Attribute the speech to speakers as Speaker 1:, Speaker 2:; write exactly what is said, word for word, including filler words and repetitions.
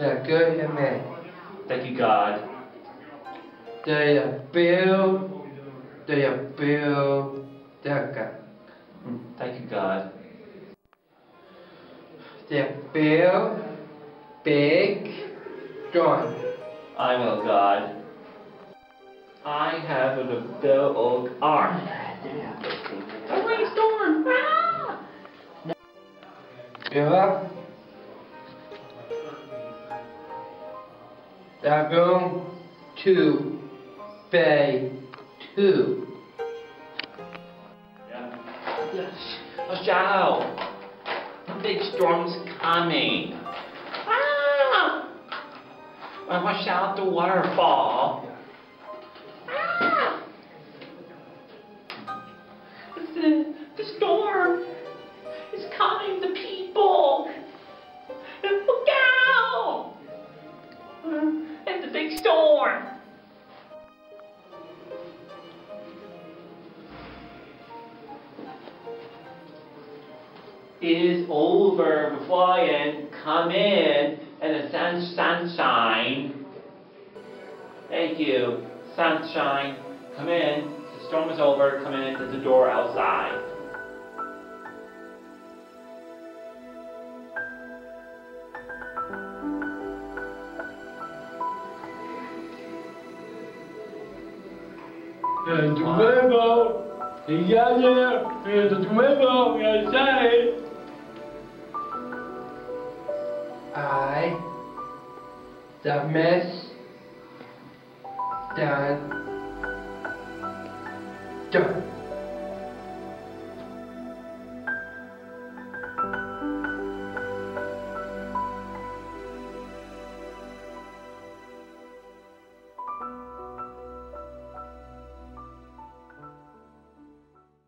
Speaker 1: Yeah, good, amen.
Speaker 2: Thank you, God.
Speaker 1: They build, they build their God.
Speaker 2: Thank you, God.
Speaker 1: They build big, strong.
Speaker 2: I will, God. I have a build arm. A rainstorm! Ah!
Speaker 1: Yeah. They're going to bay two.
Speaker 2: Yeah. Yes. A shadow. A big storm's coming. Ah! I watch out the waterfall. Ah! The, the storm is coming. The people. Look out! And the big storm. It is over, flying, come in, and the sun, sunshine. Thank you. Sunshine, come in. The storm is over, come in to the door outside.
Speaker 3: And the rainbow, the yellow, and the rainbow outside.
Speaker 1: I, the mess, done, done.